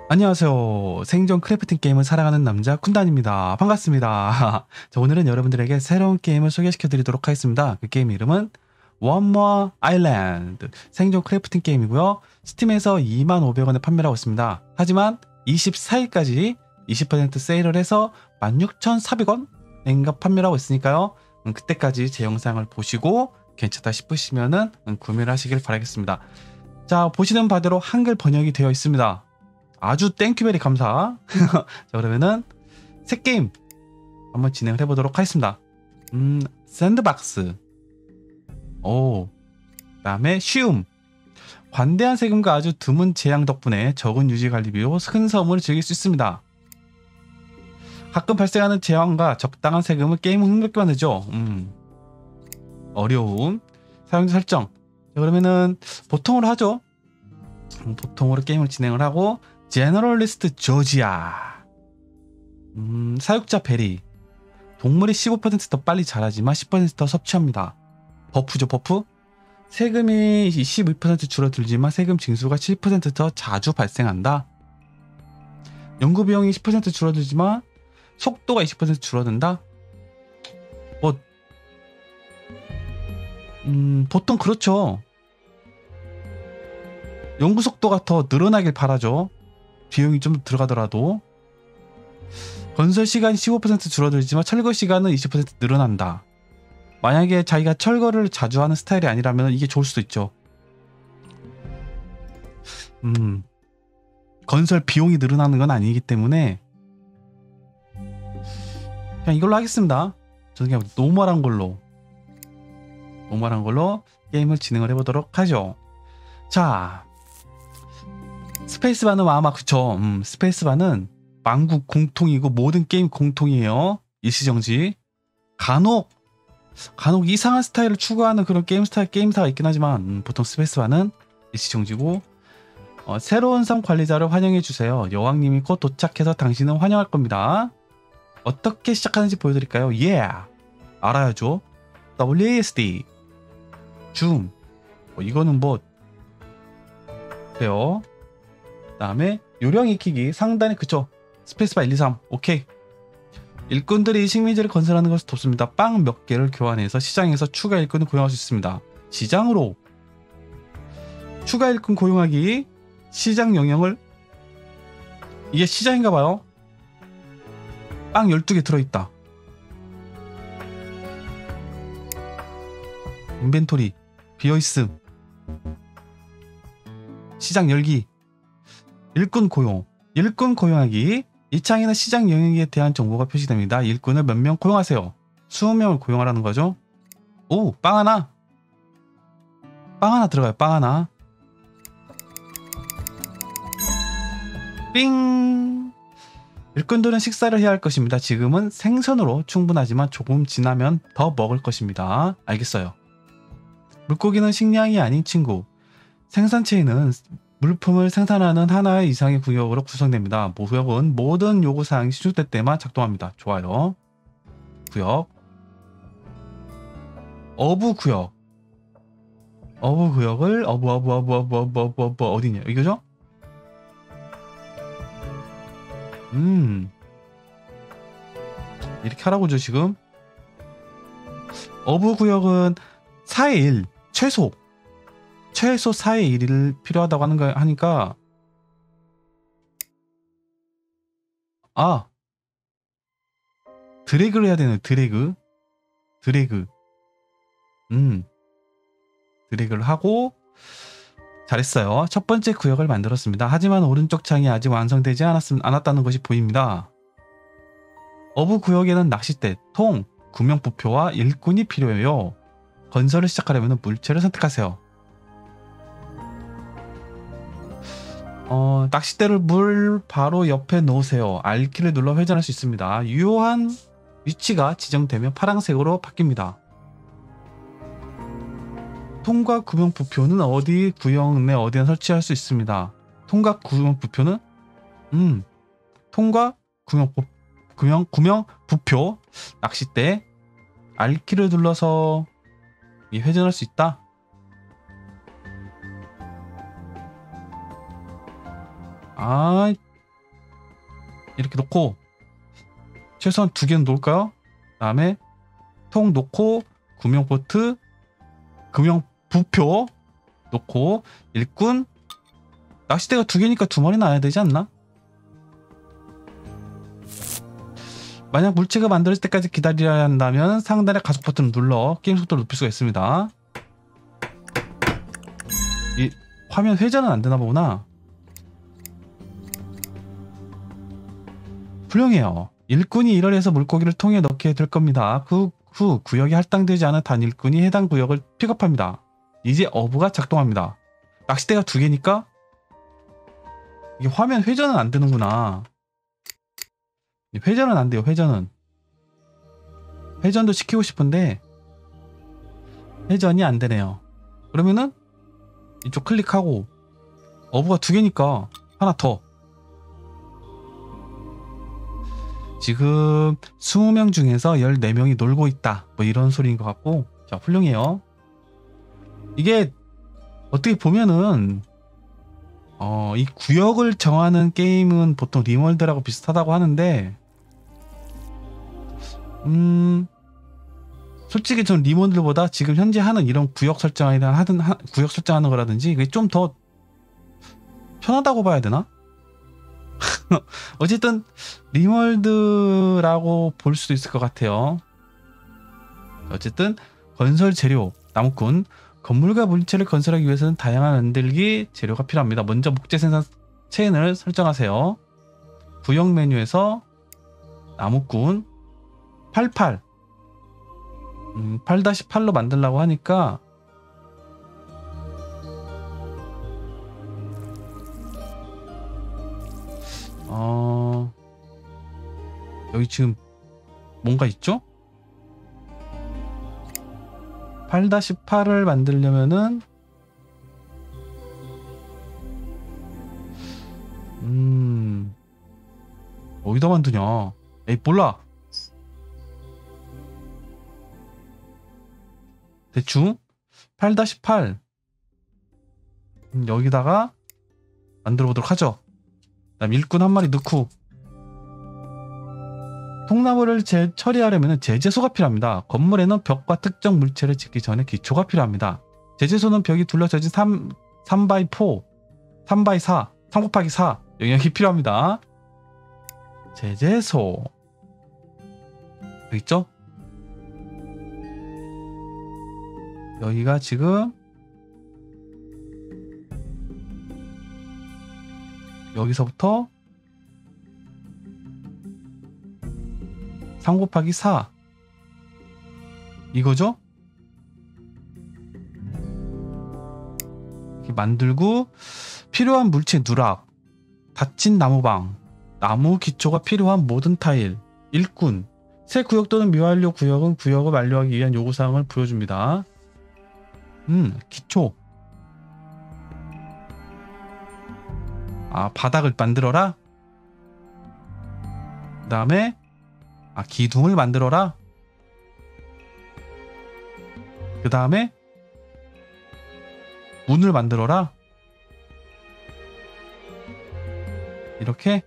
안녕하세요. 생존 크래프팅 게임을 사랑하는 남자 쿤단입니다. 반갑습니다. 자, 오늘은 여러분들에게 새로운 게임을 소개시켜 드리도록 하겠습니다. 그 게임 이름은 One More Island 생존 크래프팅 게임이고요. 스팀에서 25,500원에 판매를 하고 있습니다. 하지만 24일까지 20% 세일을 해서 16,400원인가 판매를 하고 있으니까요. 그때까지 제 영상을 보시고 괜찮다 싶으시면은 구매를 하시길 바라겠습니다. 자, 보시는 바대로 한글 번역이 되어 있습니다. 아주 땡큐베리 감사. 자, 그러면은 새 게임 한번 진행을 해보도록 하겠습니다. 샌드박스. 오. 그다음에 쉬움. 관대한 세금과 아주 드문 재앙 덕분에 적은 유지 관리비로 큰 섬을 즐길 수 있습니다. 가끔 발생하는 재앙과 적당한 세금은 게임을 흥미롭게 만들죠. 어려움. 사용자 설정. 자, 그러면은 보통으로 하죠. 보통으로 게임을 진행을 하고 제너럴리스트 조지아. 사육자 베리. 동물이 15%더 빨리 자라지만 10%더 섭취합니다. 버프죠, 버프. 세금이 22% 줄어들지만 세금 징수가 7%더 자주 발생한다. 연구 비용이 10% 줄어들지만 속도가 20% 줄어든다. 뭐 보통 그렇죠. 연구 속도가 더 늘어나길 바라죠. 비용이 좀 들어가더라도. 건설 시간이 15% 줄어들지만 철거 시간은 20% 늘어난다. 만약에 자기가 철거를 자주 하는 스타일이 아니라면 이게 좋을 수도 있죠. 건설 비용이 늘어나는 건 아니기 때문에 그냥 이걸로 하겠습니다. 저는 그냥 노멀한 걸로 게임을 진행을 해보도록 하죠. 자, 스페이스바는 아마 그쵸. 스페이스바는 만국 공통이고 모든 게임 공통이에요. 일시정지. 간혹 이상한 스타일을 추구하는 그런 게임사가 있긴 하지만 보통 스페이스바는 일시정지고. 새로운 섬 관리자를 환영해주세요. 여왕님이 곧 도착해서 당신은 환영할 겁니다. 어떻게 시작하는지 보여드릴까요? 알아야죠. WASD 줌. 이거는 뭐 그래요. 그 다음에 요령 익히기 상단에 그쵸. 스페이스바 1, 2, 3 오케이. 일꾼들이 식민지를 건설하는 것을 돕습니다. 빵 몇 개를 교환해서 시장에서 추가 일꾼을 고용할 수 있습니다. 시장으로 추가 일꾼 고용하기. 시장 영역을 이게 시장인가봐요. 빵 12개 들어있다. 인벤토리 비어있음. 시장 열기. 일꾼 고용하기. 이 창에는 시장 영역에 대한 정보가 표시됩니다. 일꾼을 몇 명 고용하세요. 20명을 고용하라는 거죠. 오, 빵 하나 들어가요. 빵 하나. 삥. 일꾼들은 식사를 해야 할 것입니다. 지금은 생선으로 충분하지만 조금 지나면 더 먹을 것입니다. 알겠어요. 물고기는 식량이 아닌 친구. 생산체인은 물품을 생산하는 하나의 이상의 구역으로 구성됩니다. 구역은 모든 요구사항이 수주될 때만 작동합니다. 좋아요. 구역. 어부구역을 어디냐 이거죠? 이렇게 하라고죠 지금. 어부구역은 4의 1 최소 4의 1을 필요하다고 하는 거 하니까 드래그를 해야 되네. 드래그를 하고. 잘했어요. 첫 번째 구역을 만들었습니다. 하지만 오른쪽 창이 아직 완성되지 않았다는 것이 보입니다. 어부 구역에는 낚싯대, 통, 구명부표와 일꾼이 필요해요. 건설을 시작하려면 물체를 선택하세요. 낚싯대를 물 바로 옆에 놓으세요. R키를 눌러 회전할 수 있습니다. 유효한 위치가 지정되면 파란색으로 바뀝니다. 통과 구명 부표는 구역 내 어디나 설치할 수 있습니다. 통과 구명 부표는 통과 구명 부표 낚싯대 R키를 눌러서 회전할 수 있다. 이렇게 놓고 최소한 2개는 놓을까요? 그다음에 통 놓고 구명보트, 구명부표 놓고 일꾼, 낚싯대가 2개니까 2마리 나야 되지 않나? 만약 물체가 만들어질 때까지 기다려야 한다면 상단의 가속 버튼을 눌러 게임 속도를 높일 수가 있습니다. 이 화면 회전은 안 되나 보구나. 훌륭해요. 일꾼이 1월에서 물고기를 통에 넣게 될 겁니다. 그 후 구역이 할당되지 않은 단 일꾼이 해당 구역을 픽업합니다. 이제 어부가 작동합니다. 낚싯대가 2개니까 이게 화면 회전은 안 되는구나. 회전은 안 돼요. 회전도 시키고 싶은데 회전이 안 되네요. 그러면은 이쪽 클릭하고 어부가 2개니까 하나 더. 지금 20명 중에서 14명이 놀고 있다. 뭐 이런 소리인 것 같고. 자, 훌륭해요. 이게 어떻게 보면은 이 구역을 정하는 게임은 보통 리월드라고 비슷하다고 하는데 솔직히 전 리월드보다 지금 현재 하는 이런 구역 구역 설정하는 거라든지 그게 좀 더 편하다고 봐야 되나? 어쨌든 리월드라고 볼 수도 있을 것 같아요. 어쨌든 건설 재료, 나무꾼. 건물과 물체를 건설하기 위해서는 다양한 만들기 재료가 필요합니다. 먼저 목재 생산 체인을 설정하세요. 구역 메뉴에서 나무꾼 88 8-8로 만들려고 하니까 여기 지금 뭔가 있죠? 8-8을 만들려면은 어디다 만드냐? 에이 몰라. 대충 8-8 여기다가 만들어 보도록 하죠. 그다음 일꾼 한 마리 넣고 통나무를 처리하려면 제재소가 필요합니다. 건물에는 벽과 특정 물체를 짓기 전에 기초가 필요합니다. 제재소는 벽이 둘러져진 3x4, 3x4, 3x4 영역이 필요합니다. 제재소 여기 있죠? 여기가 지금 여기서부터 3-4 이거죠? 이렇게 만들고 필요한 물체 누락, 닫힌 나무방, 나무 기초가 필요한 모든 타일, 일꾼, 새 구역 또는 미완료 구역은 구역을 완료하기 위한 요구사항을 보여줍니다. 기초. 바닥을 만들어라? 그 다음에 기둥을 만들어라? 그 다음에 문을 만들어라? 이렇게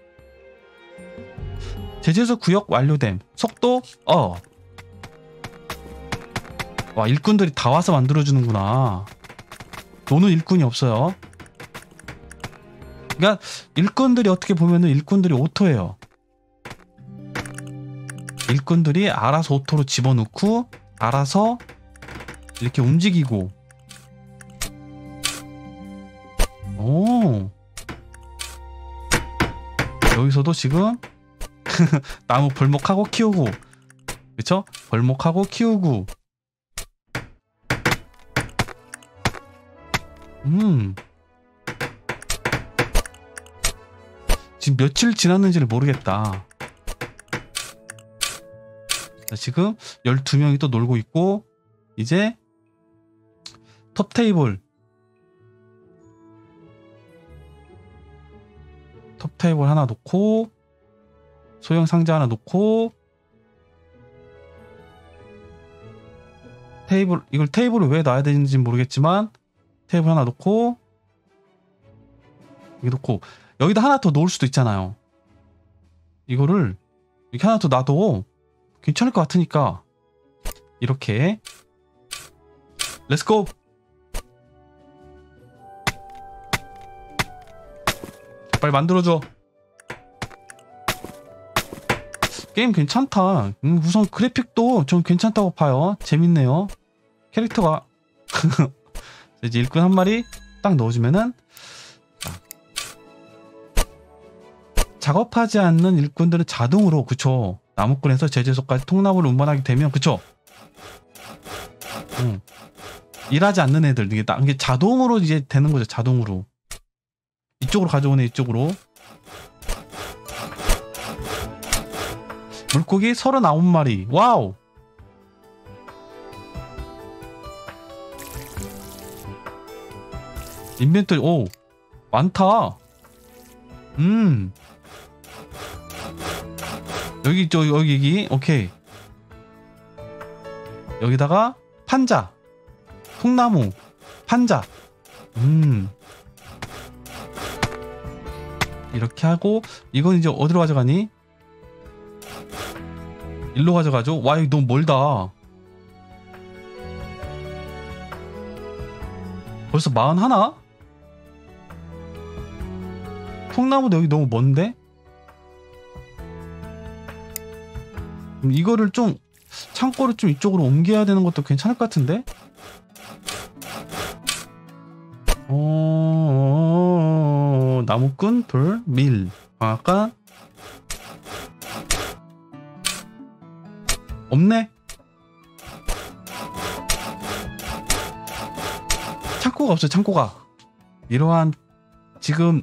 제재소 구역 완료됨. 속도 와, 일꾼들이 다 와서 만들어주는구나. 노는 일꾼이 없어요. 그러니까 일꾼들이 어떻게 보면은 일꾼들이 오토예요. 일꾼들이 알아서 오토로 집어넣고 알아서 이렇게 움직이고. 오, 여기서도 지금 나무 벌목하고 키우고, 그쵸? 벌목하고 키우고. 지금 며칠 지났는지를 모르겠다. 자, 지금 12명이 또 놀고 있고, 이제 톱 테이블 하나 놓고, 소형 상자 하나 놓고, 이걸 테이블을 왜 놔야 되는지 모르겠지만 테이블 하나 놓고, 여기 놓고, 여기다 하나 더 놓을 수도 있잖아요. 이거를 이렇게 하나 더 놔도 괜찮을 것 같으니까 이렇게 렛츠고. 빨리 만들어줘. 게임 괜찮다. 우선 그래픽도 좀 괜찮다고 봐요. 재밌네요. 캐릭터가 이제 일꾼 한 마리 딱 넣어주면은 작업하지 않는 일꾼들은 자동으로, 그쵸, 나무꾼에서 제재소까지 통나무를 운반하게 되면, 그쵸, 일하지 않는 애들, 이게 자동으로 이제 되는 거죠. 자동으로 이쪽으로 가져오네. 이쪽으로 물고기 39마리. 와우. 인벤토리 오 많다. 여기 있죠. 여기 오케이. 여기다가 판자, 통나무, 판자. 이렇게 하고 이건 이제 어디로 가져가니? 일로 가져가죠. 와, 이거 너무 멀다. 벌써 41? 통나무도 여기 너무 먼데? 이거를 좀 창고를 좀 이쪽으로 옮겨야 되는 것도 괜찮을 것 같은데? 나무꾼, 돌, 밀, 방앗간 없네? 창고가 없어요. 창고가. 이러한 지금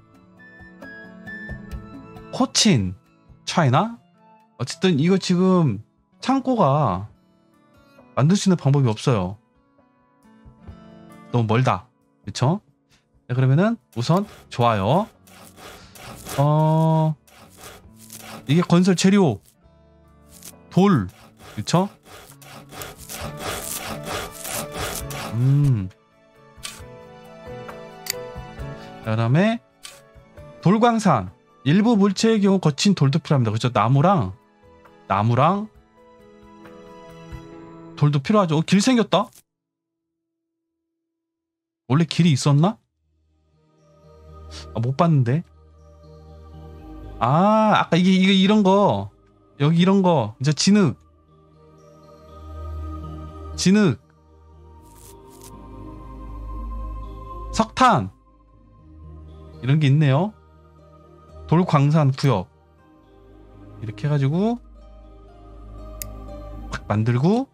코친 차이나? 어쨌든 이거 지금 창고가 만들 수 있는 방법이 없어요. 너무 멀다. 그쵸? 네, 그러면은 우선 좋아요. 이게 건설 재료 돌, 그쵸? 그 다음에 돌광산. 일부 물체의 경우 거친 돌도 필요합니다. 그쵸? 나무랑 돌도 필요하죠. 길 생겼다? 원래 길이 있었나? 못 봤는데. 아까 이게 이런 거, 여기 이런 거, 이제 진흙, 석탄 이런 게 있네요. 돌광산 구역 이렇게 해가지고 확 만들고,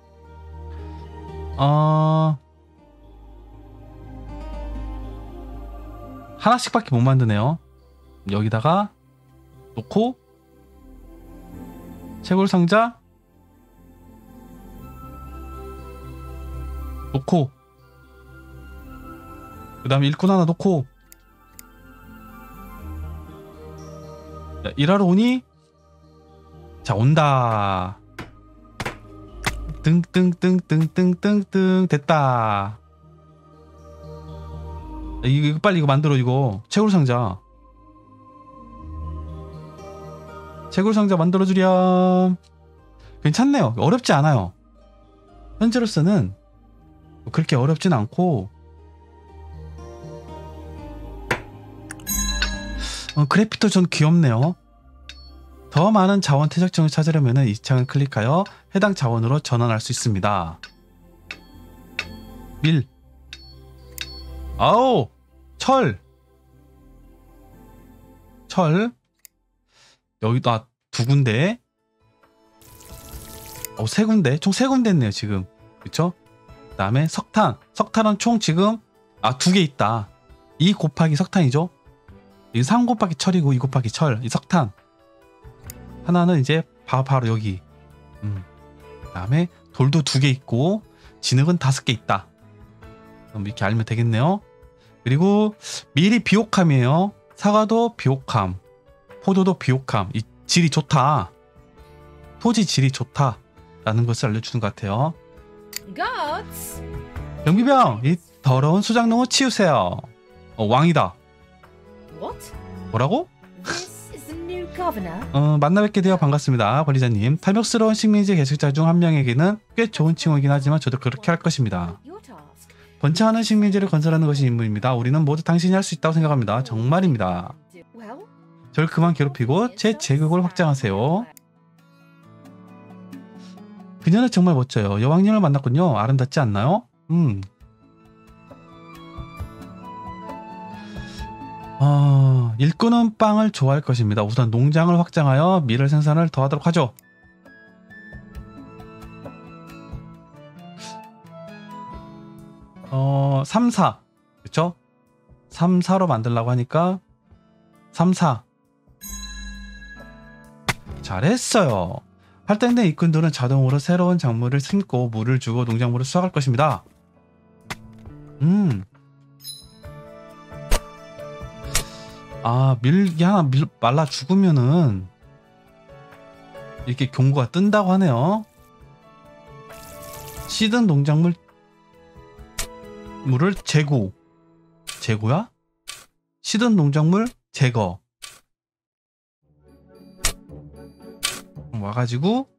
하나씩밖에 못 만드네요. 여기다가 놓고 채굴 상자 놓고, 그 다음에 일꾼 하나 놓고. 자, 일하러 오니? 자, 온다. 뜬 됐다. 이거 빨리 이거 만들어. 이거 채굴 상자 만들어주렴. 괜찮네요. 어렵지 않아요. 현재로서는 그렇게 어렵진 않고, 그래픽도 전 귀엽네요. 더 많은 자원 퇴적층을 찾으려면 이 창을 클릭하여 해당 자원으로 전환할 수 있습니다. 밀, 아우, 철 여기도 두 군데, 세 군데, 총 3군데 있네요 지금. 그쵸? 그 다음에 석탄은 총 지금 두 개 있다. 2 곱하기 석탄이죠. 이 3 곱하기 철이고 2 곱하기 철, 이 석탄 하나는 이제 바로 여기. 그 다음에 돌도 2개 있고 진흙은 5개 있다. 그럼 이렇게 알면 되겠네요. 그리고 밀이 비옥함이에요. 사과도 비옥함, 포도도 비옥함. 이 질이 좋다, 토지 질이 좋다 라는 것을 알려주는 것 같아요. 경비병, 이 더러운 수작농을 치우세요. 왕이다. What? 뭐라고? This is 만나 뵙게 되어 반갑습니다. 관리자님. 탐욕스러운 식민지 개척자 중 한 명에게는 꽤 좋은 칭호이긴 하지만 저도 그렇게 할 것입니다. 번창하는 식민지를 건설하는 것이 임무입니다. 우리는 모두 당신이 할 수 있다고 생각합니다. 정말입니다. 저를 그만 괴롭히고 제 제국을 확장하세요. 그녀는 정말 멋져요. 여왕님을 만났군요. 아름답지 않나요? 일꾼은 빵을 좋아할 것입니다. 우선 농장을 확장하여 밀을 생산을 더하도록 하죠. 어, 3, 4 그쵸? 3, 4로 만들려고 하니까 3, 4 잘했어요. 할당된 일꾼들은 자동으로 새로운 작물을 심고 물을 주고 농작물을 수확할 것입니다. 밀기 하나 말라 죽으면은 이렇게 경고가 뜬다고 하네요. 시든 농작물 물을 제거야? 시든 농작물 제거. 와가지고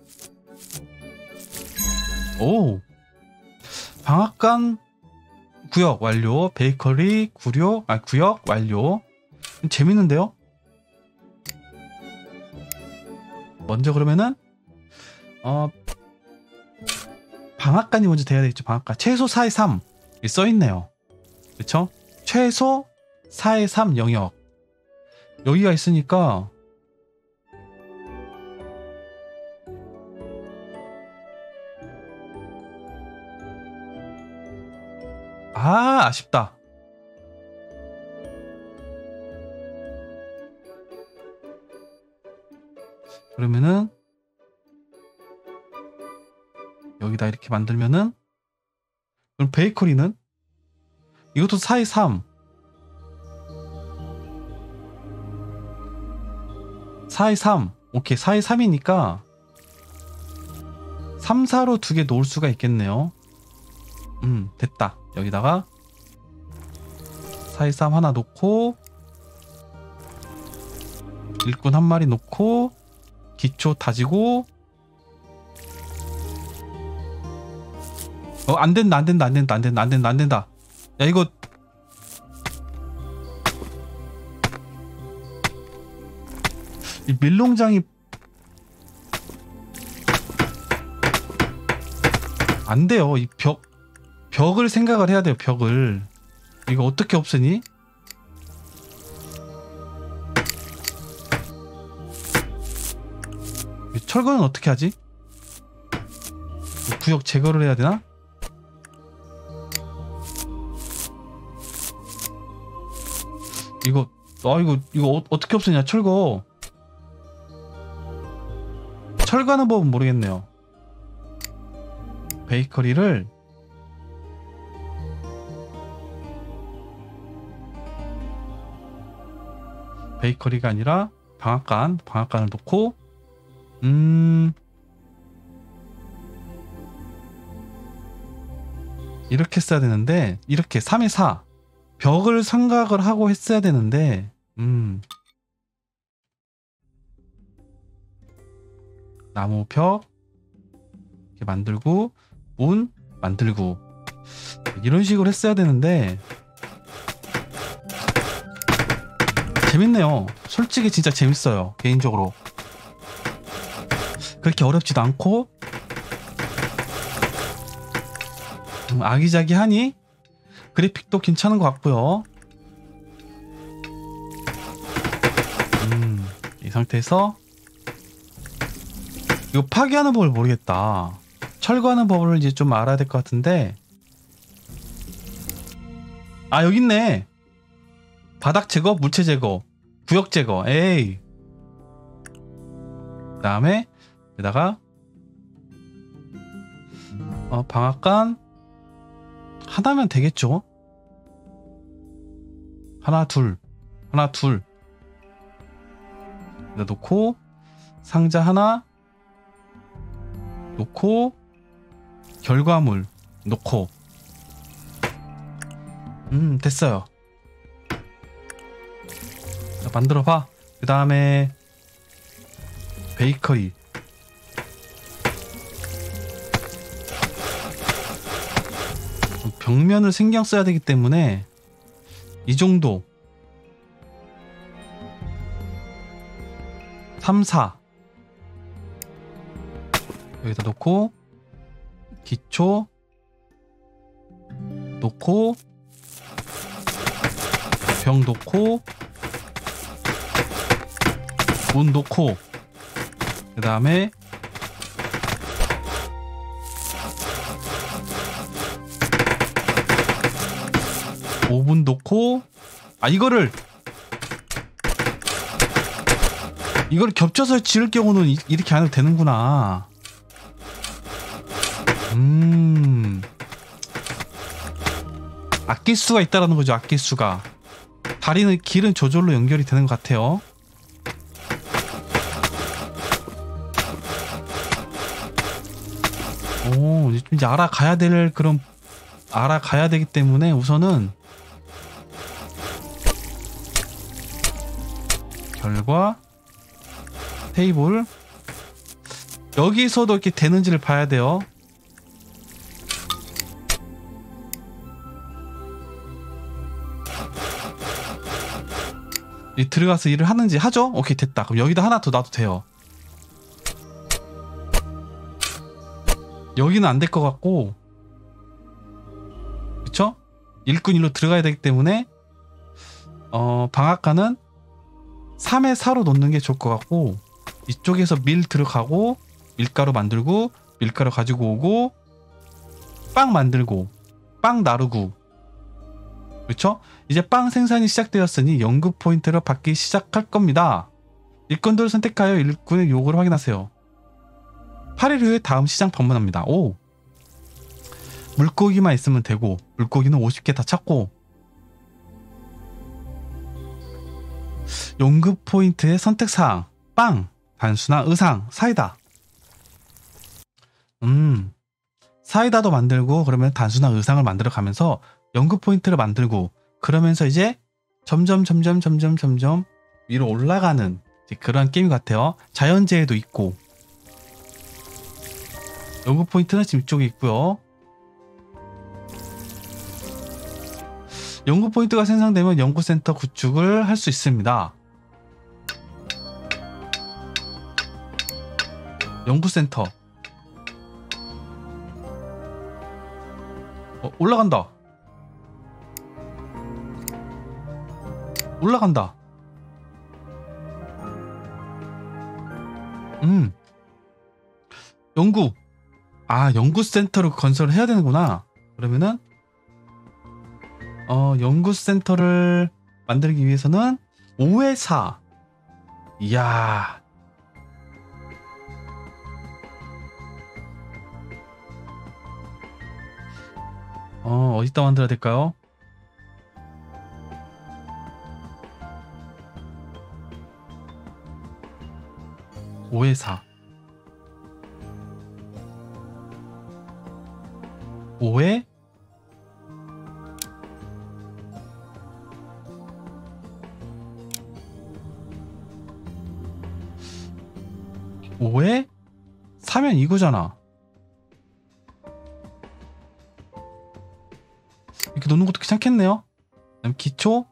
방앗간 구역 완료. 베이커리 구역 완료. 재밌는데요? 먼저 그러면은 방앗간이 먼저 돼야 되겠죠. 방앗간 최소 4의 3 써있네요. 그쵸? 최소 4의 3 영역 여기가 있으니까 아쉽다. 그러면은 여기다 이렇게 만들면은 그럼 베이커리는 이것도 4의 3 4의 3 오케이 4의 3이니까 3, 4로 두 개 놓을 수가 있겠네요. 됐다. 여기다가 4의 3 하나 놓고 일꾼 한 마리 놓고 기초 다지고 안된다. 야 이거 이 밀농장이 안돼요. 이 벽을 생각을 해야 돼요. 벽을 이거 어떻게 없애니? 철거는 어떻게 하지? 구역 제거를 해야 되나? 이거 어떻게 없애냐? 철거하는 법은 모르겠네요. 베이커리를 베이커리가 아니라 방앗간을 놓고 이렇게 써야 되는데 이렇게 3의 4 벽을 생각을 하고 했어야 되는데 나무 벽 이렇게 만들고 문 만들고 이런 식으로 했어야 되는데 재밌네요. 솔직히 진짜 재밌어요. 개인적으로 그렇게 어렵지도 않고 아기자기하니 그래픽도 괜찮은 것 같고요. 이 상태에서 이거 파괴하는 법을 모르겠다. 철거하는 법을 이제 좀 알아야 될 것 같은데 여기 있네. 바닥 제거, 물체 제거, 구역 제거. 에이. 그 다음에 여기다가 방앗간 하나면 되겠죠? 하나 둘 여기다 놓고 상자 하나 놓고 결과물 놓고 됐어요. 만들어봐. 그 다음에 베이커리. 벽면을 신경 써야 되기 때문에 이 정도 3, 4 여기다 놓고 기초 놓고 벽 놓고 문 놓고 그 다음에 오븐 놓고 이거를 겹쳐서 지을 경우는 이렇게 안 해도 되는구나. 아낄 수가 있다라는 거죠. 아낄 수가. 다리는 길은 저절로 연결이 되는 것 같아요. 오, 이제 알아가야 되기 때문에 우선은 결과 테이블 여기서도 이렇게 되는지를 봐야 돼요. 들어가서 일을 하는지 하죠? 오케이, 됐다. 그럼 여기다 하나 더 놔도 돼요. 여기는 안 될 것 같고, 그쵸? 일꾼 일로 들어가야 되기 때문에 방앗간은 3에 4로 놓는 게 좋을 것 같고, 이쪽에서 밀 들어가고 밀가루 만들고 밀가루 가지고 오고 빵 만들고 빵 나르고, 그쵸? 이제 빵 생산이 시작되었으니 연구 포인트를 받기 시작할 겁니다. 일꾼들을 선택하여 일꾼의 요구를 확인하세요. 8일 후에 다음 시장 방문합니다. 오, 물고기만 있으면 되고 물고기는 50개 다 찾고, 연구 포인트의 선택사항 빵, 단수나 의상, 사이다. 사이다도 만들고 그러면 단수나 의상을 만들어 가면서 연구 포인트를 만들고, 그러면서 이제 점점 위로 올라가는 그런 게임 같아요. 자연재해도 있고. 연구 포인트는 지금 이쪽에 있고요. 연구 포인트가 생성되면 연구센터 구축을 할 수 있습니다. 연구센터 올라간다. 연구센터를 건설을 해야 되는구나. 그러면은 연구센터를 만들기 위해서는 5에 4. 이야, 어디다 만들어야 될까요? (5에 4) 5에 5에 4면 이거잖아. 이렇게 놓는 것도 괜찮겠네요. 그다음 기초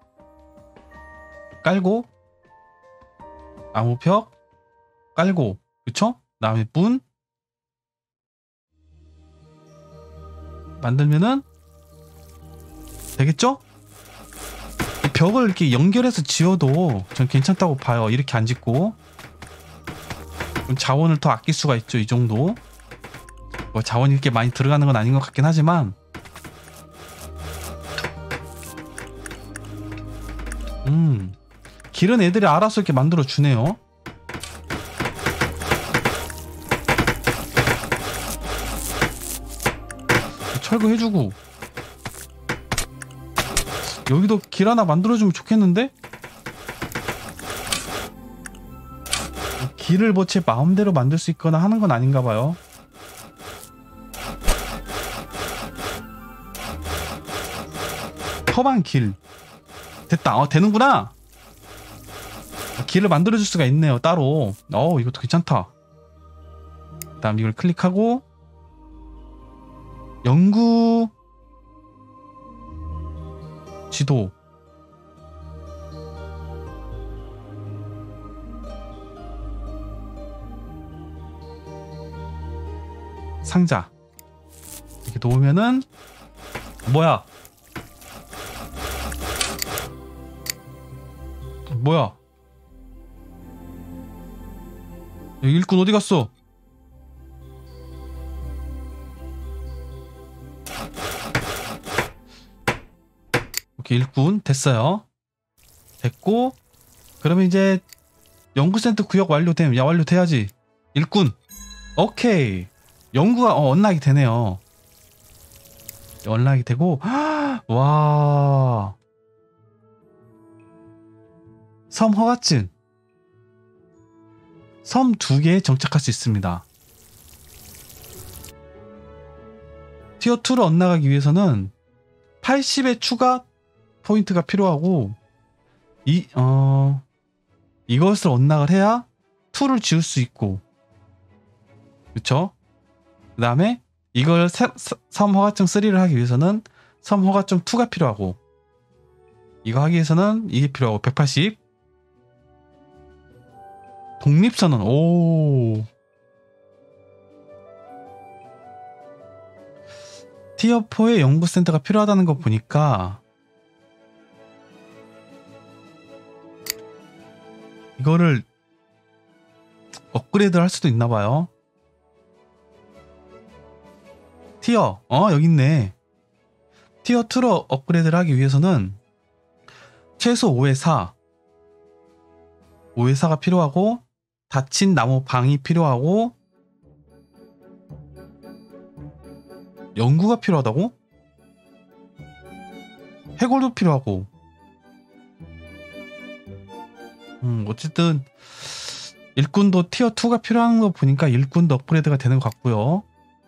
깔고 나무벽 깔고, 그쵸? 그다음에 문 만들면은 되겠죠? 벽을 이렇게 연결해서 지어도 전 괜찮다고 봐요. 이렇게 안 짓고 자원을 더 아낄 수가 있죠. 이 정도 뭐 자원이 이렇게 많이 들어가는 건 아닌 것 같긴 하지만, 길은 애들이 알아서 이렇게 만들어 주네요. 철거해주고, 여기도 길 하나 만들어주면 좋겠는데? 길을 뭐 제 마음대로 만들 수 있거나 하는 건 아닌가 봐요. 험한 길. 됐다. 되는구나. 길을 만들어줄 수가 있네요, 따로. 이것도 괜찮다. 그 다음 이걸 클릭하고 연구 지도. 상자 이렇게 놓으면은 뭐야 여기 일꾼 어디 갔어? 오케이, 일꾼 됐어요. 됐고 그러면 이제 연구센터 구역 완료돼야지. 일꾼 오케이. 연구가 언락이 되네요. 언락이 되고 와, 섬 허가증. 섬 2개에 정착할 수 있습니다. 티어 2로 언락하기 위해서는 80의 추가 포인트가 필요하고 이것을 언락을 해야 2를 지을 수 있고, 그쵸? 그 다음에 이걸 섬 허가증 3를 하기 위해서는 섬 허가증 2가 필요하고, 이거 하기 위해서는 이게 필요하고 180. 독립선언. 티어 4의 연구센터가 필요하다는 거 보니까 이거를 업그레이드 할 수도 있나봐요. 티어 여기 있네. 티어 2로 업그레이드를 하기 위해서는 최소 5의 4가 필요하고, 닫힌 나무 방이 필요하고, 연구가 필요하다고? 해골도 필요하고. 어쨌든 일꾼도 티어 2가 필요한 거 보니까 일꾼도 업그레이드가 되는 것 같고요.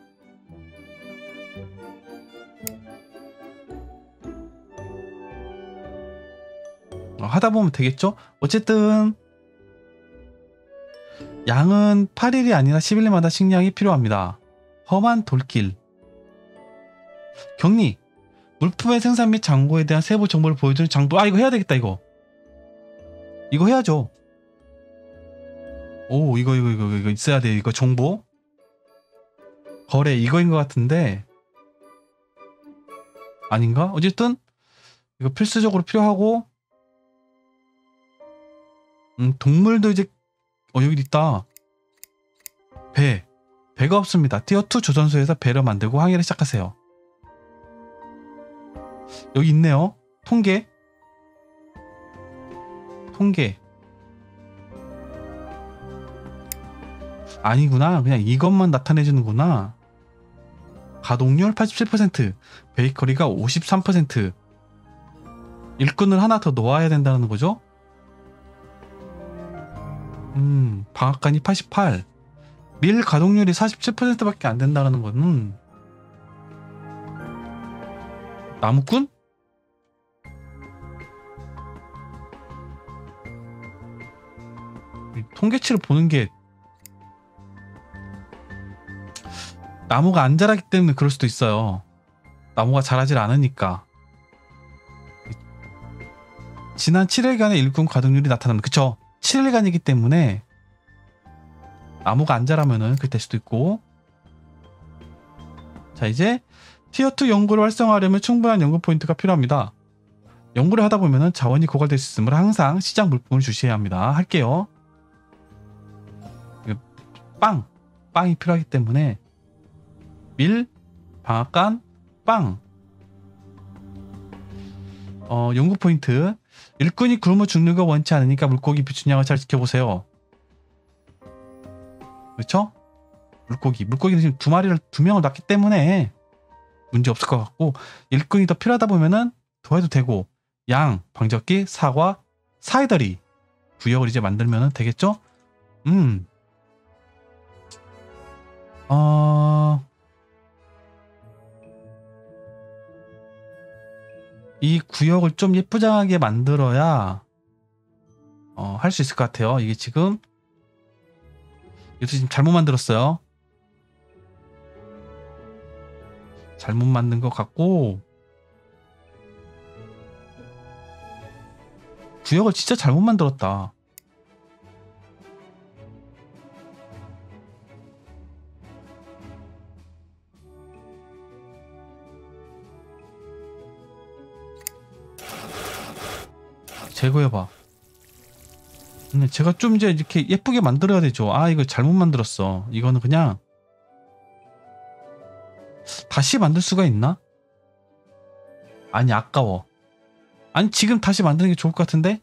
하다 보면 되겠죠? 어쨌든 양은 8일이 아니라 11일마다 식량이 필요합니다. 험한 돌길. 격리. 물품의 생산 및 잔고에 대한 세부 정보를 보여주는 장부. 이거 해야 되겠다. 이거 해야죠. 이거 있어야 돼요. 이거 정보. 거래 이거인 것 같은데 아닌가? 어쨌든 이거 필수적으로 필요하고, 동물도 이제 여기 있다. 배가 없습니다. 티어 2 조선소에서 배를 만들고 항해를 시작하세요. 여기 있네요. 통계. 아니구나. 그냥 이것만 나타내주는구나. 가동률 87%, 베이커리가 53%. 일꾼을 하나 더 놓아야 된다는 거죠? 방앗간이 88. 밀 가동률이 47%밖에 안 된다는 거는 나무꾼? 통계치를 보는 게 나무가 안 자라기 때문에 그럴 수도 있어요. 나무가 자라질 않으니까. 지난 7일간의 일꾼 가동률이 나타납니다. 그쵸? 7일간이기 때문에 나무가 안 자라면은 그렇게 될 수도 있고. 자, 이제 티어 2 연구를 활성화하려면 충분한 연구 포인트가 필요합니다. 연구를 하다 보면은 자원이 고갈될 수 있으므로 항상 시장 물품을 주시해야 합니다. 할게요. 빵이 필요하기 때문에 밀, 방앗간, 빵. 연구 포인트. 일꾼이 굶어 죽는 거 원치 않으니까 물고기 비춘양을 잘 지켜보세요. 그렇죠? 물고기는 지금 2명을 낳기 때문에 문제 없을 것 같고, 일꾼이 더 필요하다 보면은 더 해도 되고, 양, 방적기, 사과, 사이다리 구역을 이제 만들면 되겠죠? 이 구역을 좀 예쁘장하게 만들어야 할 수 있을 것 같아요. 이게 지금 이것도 지금 잘못 만들었어요. 잘못 만든 것 같고 구역을 진짜 잘못 만들었다. 제거해봐. 근데 제가 좀 이제 이렇게 예쁘게 만들어야 되죠. 아, 이거 잘못 만들었어. 이거는 그냥 다시 만들 수가 있나? 아니, 아까워. 아니, 지금 다시 만드는 게 좋을 것 같은데?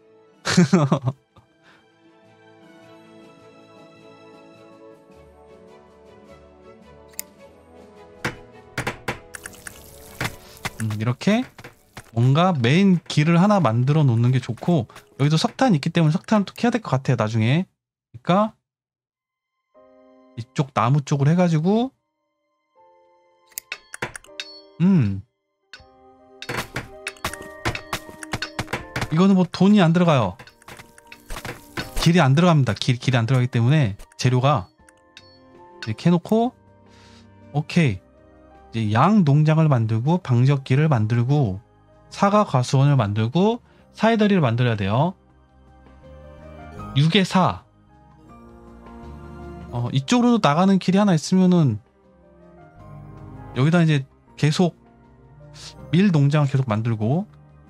이렇게 뭔가 메인 길을 하나 만들어 놓는 게 좋고, 여기도 석탄이 있기 때문에 석탄을 또 캐야 될 것 같아요, 나중에. 그러니까 이쪽 나무 쪽으로 해가지고 이거는 뭐 돈이 안 들어가요. 길이 안 들어갑니다. 길이 안 들어가기 때문에 재료가 이렇게 해놓고 오케이. 이제 양 농장을 만들고 방적기를 만들고 사과 과수원을 만들고 사이다리를 만들어야 돼요. 6에 4. 이쪽으로도 나가는 길이 하나 있으면은 여기다 이제 계속 밀 농장을 계속 만들고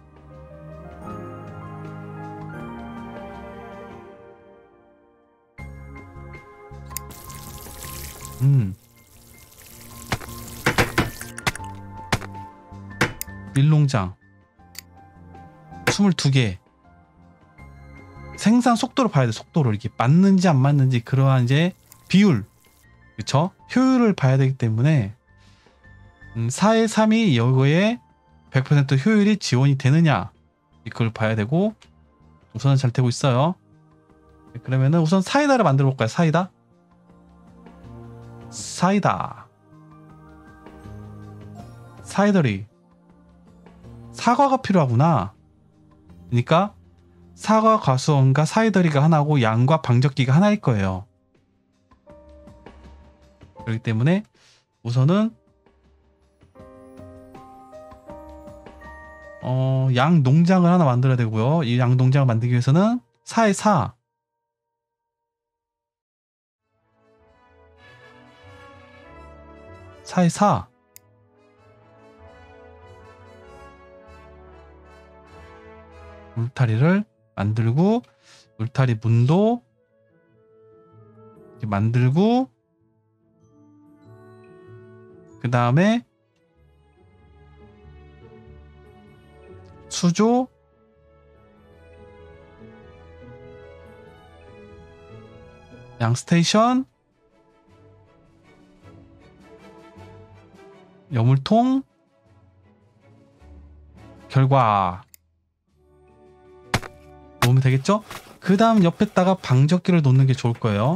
밀농장 22개. 생산 속도를 봐야 돼. 속도를 이렇게 맞는지 안 맞는지 그러한 이제 비율, 그쵸? 효율을 봐야 되기 때문에 4의 3이 여기에 100% 효율이 지원이 되느냐 이걸 봐야 되고 우선은 잘 되고 있어요. 그러면은 우선 사이다를 만들어 볼까요? 사이다. 사이더리. 사과가 필요하구나. 그러니까 사과 과수원과 사이더리가 하나고 양과 방적기가 하나일 거예요. 그렇기 때문에 우선은 양 농장을 하나 만들어야 되고요. 이 양 농장을 만들기 위해서는 4에 4. 울타리를 만들고 울타리 문도 이렇게 만들고 그 다음에 수조 양 스테이션 여물통 결과 놓으면 되겠죠? 그 다음 옆에다가 방적기를 놓는 게 좋을 거예요.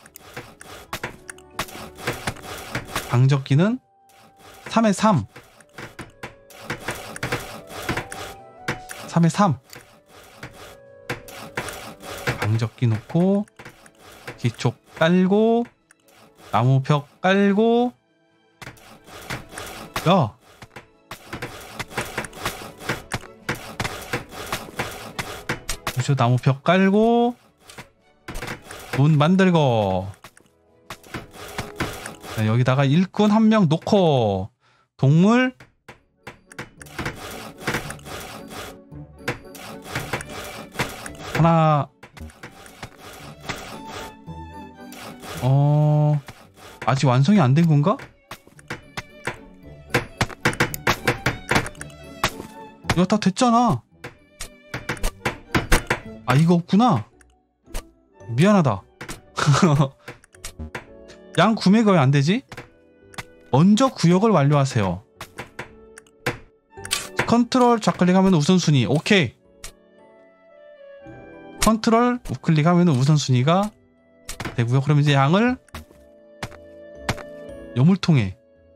방적기는 3에 3. 3에 3. 방적기 놓고 기초 깔고 나무벽 깔고 야! 그래서 나무벽 깔고 문 만들고 여기다가 일꾼 한 명 놓고 동물 하나 아직 완성이 안 된 건가? 이거 다 됐잖아. 아 이거 없구나. 미안하다. 양 구매가 왜 안 되지? 먼저 구역을 완료하세요. 컨트롤 좌클릭하면 우선순위. 오케이. 컨트롤 우클릭하면 우선순위가 되고요. 그럼 이제 양을 여물통에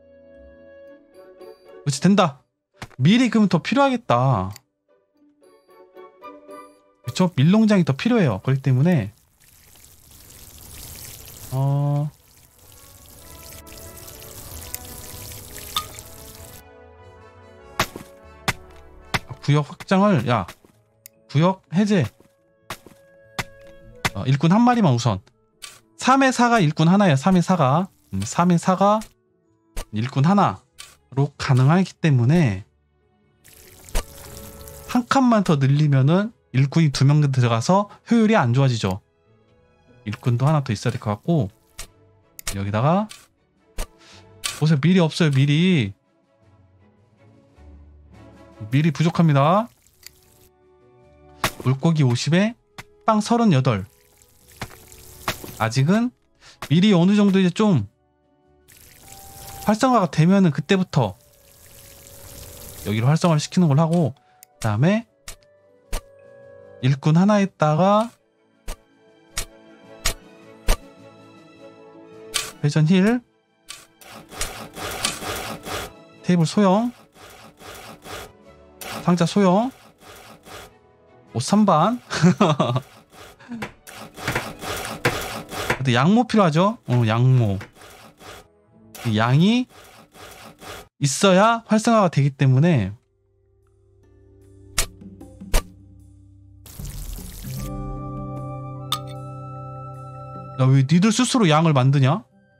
그렇지 된다. 미리 그러면 더 필요하겠다. 그쵸? 밀농장이 더 필요해요. 그렇기 때문에 구역 확장을 구역 해제. 일꾼 한 마리만 우선. 3의 4가 일꾼 하나예요. 3의 4가 3의 4가 일꾼 하나로 가능하기 때문에 한 칸만 더 늘리면은 일꾼이 2명 들어가서 효율이 안 좋아지죠. 일꾼도 하나 더 있어야 될 것 같고, 여기다가 보세요. 밀이 없어요. 밀이 부족합니다. 물고기 50에 빵 38. 아직은 밀이 어느 정도 이제 좀 활성화가 되면은 그때부터 여기로 활성화를 시키는 걸 하고, 그 다음에 일꾼 하나에다가 회전 힐, 테이블 소형, 상자 소형, 옷 선반. 근데 양모 필요하죠? 양모. 양이 있어야 활성화가 되기 때문에 야, 왜 니들 스스로 양을 만드냐?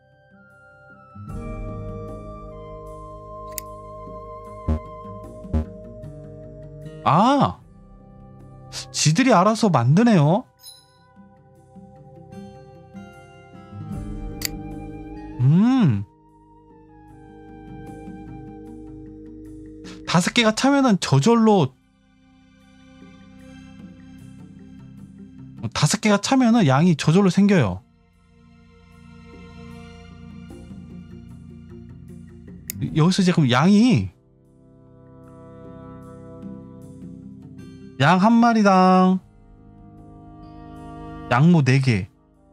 아, 지들이 알아서 만드네요. 다섯 개가 차면은 저절로 5개가 차면은 양이 저절로 생겨요. 여기서 이제 그럼 양이 양 한 마리당 양모 4개.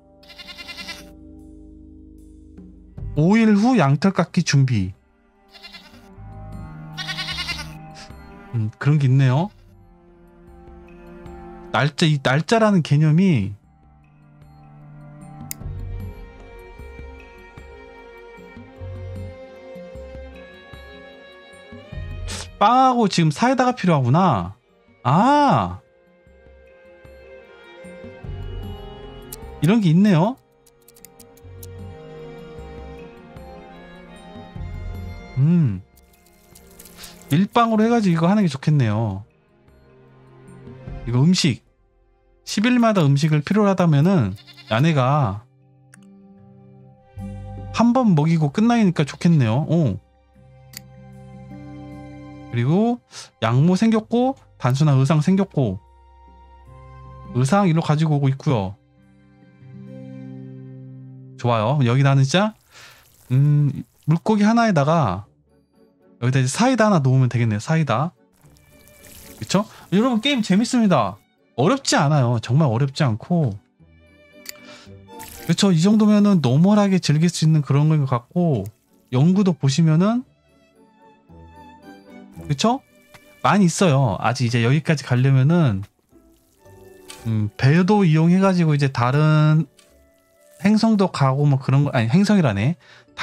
5일 후 양털 깎기 준비. 그런 게 있네요. 이 날짜라는 개념이 빵하고 지금 사이다가 필요하구나. 아, 이런 게 있네요. 밀빵으로 해가지고 이거 하는 게 좋겠네요. 이거 음식 10일마다 음식을 필요로 하다면은 아내가 한 번 먹이고 끝나니까 좋겠네요. 그리고 양모 생겼고 단순한 의상 생겼고, 의상 일로 가지고 오고 있고요. 좋아요. 여기다는 진짜 물고기 하나에다가 여기다 이제 사이다 하나 놓으면 되겠네요. 사이다. 그쵸? 여러분, 게임 재밌습니다. 어렵지 않아요. 정말 어렵지 않고, 그쵸? 이 정도면은 노멀하게 즐길 수 있는 그런 것 같고, 연구도 보시면은, 그쵸? 많이 있어요. 아직 이제 여기까지 가려면은 배도 이용해가지고 이제 다른 행성도 가고 뭐 그런 거, 아니 행성이라네.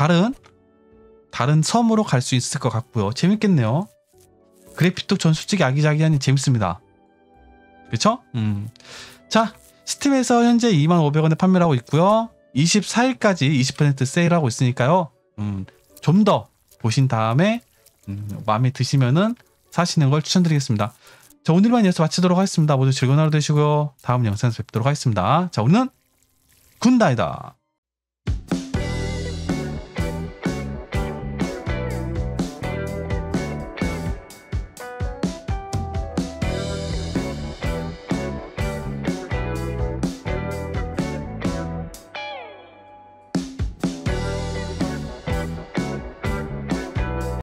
다른 섬으로 갈 수 있을 것 같고요. 재밌겠네요. 그래픽도 전 솔직히 아기자기하니 재밌습니다. 그쵸? 자, 스팀에서 현재 25,000원에 판매를 하고 있고요. 24일까지 20% 세일하고 있으니까요. 좀 더 보신 다음에 마음에 드시면은 사시는 걸 추천드리겠습니다. 자, 오늘만 여기서 마치도록 하겠습니다. 모두 즐거운 하루 되시고요. 다음 영상에서 뵙도록 하겠습니다. 자, 오늘은 굿나잇다.